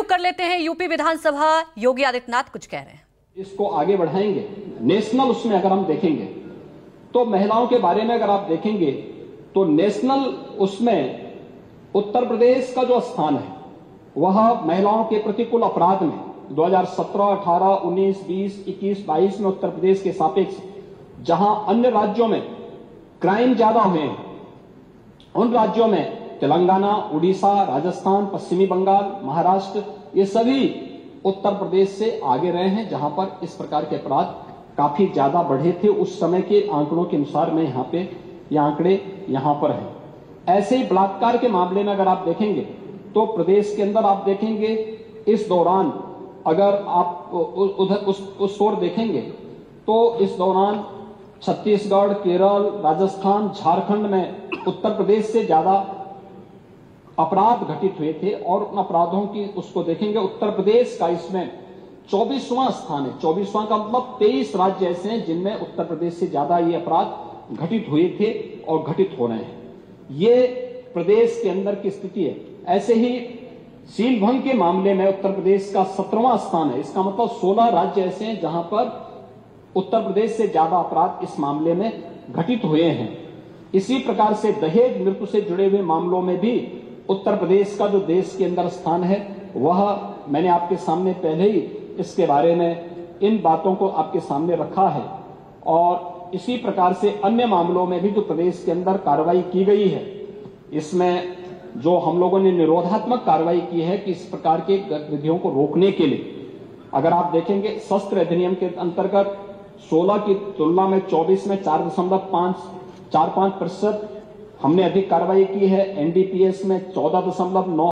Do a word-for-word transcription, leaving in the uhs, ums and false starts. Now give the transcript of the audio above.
रुख कर लेते हैं यूपी विधानसभा। योगी आदित्यनाथ कुछ कह रहे हैं। इसको आगे बढ़ाएंगे। नेशनल उसमें अगर हम देखेंगे तो महिलाओं के बारे में अगर आप देखेंगे तो नेशनल उसमें उत्तर प्रदेश का जो स्थान है वह महिलाओं के प्रतिकूल अपराध में दो हज़ार सत्रह, अठारह, उन्नीस, बीस, इक्कीस, बाईस में उत्तर प्रदेश के सापेक्ष जहां अन्य राज्यों में क्राइम ज्यादा हुए हैं, उन राज्यों में तेलंगाना, उड़ीसा, राजस्थान, पश्चिमी बंगाल, महाराष्ट्र, ये सभी उत्तर प्रदेश से आगे रहे हैं जहां पर इस प्रकार के अपराध काफी ज्यादा बढ़े थे। उस समय के आंकड़ों के अनुसार में यहां पे ये आंकड़े यहां पर हैं। ऐसे ही बलात्कार के मामले में अगर आप देखेंगे तो प्रदेश के अंदर आप देखेंगे इस दौरान अगर आप उधर उस उस ओर देखेंगे तो इस दौरान छत्तीसगढ़, केरल, राजस्थान, झारखंड में उत्तर प्रदेश से ज्यादा अपराध घटित हुए थे और उन अपराधों की उसको देखेंगे उत्तर प्रदेश का इसमें चौबीसवां स्थान है। चौबीसवां का मतलब तेईस राज्य ऐसे हैं जिनमें उत्तर प्रदेश से ज्यादा ये अपराध घटित हुए थे और घटित हो रहे हैं। ये प्रदेश के अंदर की स्थिति है। ऐसे ही सील भंग के मामले में उत्तर प्रदेश का सत्रहवां स्थान है। इसका मतलब सोलह राज्य ऐसे हैं जहां पर उत्तर प्रदेश से ज्यादा अपराध इस मामले में घटित हुए हैं। इसी प्रकार से दहेज मृत्यु से जुड़े हुए मामलों में भी उत्तर प्रदेश का जो देश के अंदर स्थान है वह मैंने आपके सामने पहले ही इसके बारे में इन बातों को आपके सामने रखा है। और इसी प्रकार से अन्य मामलों में भी जो प्रदेश के अंदर कार्रवाई की गई है, इसमें जो हम लोगों ने निरोधात्मक कार्रवाई की है कि इस प्रकार के गतिविधियों को रोकने के लिए अगर आप देखेंगे शस्त्र अधिनियम के अंतर्गत सोलह की तुलना में चौबीस में चार दशमलव पांच चार पांच प्रतिशत हमने अधिक कार्रवाई की है। एनडीपीएस में चौदह दशमलव नौ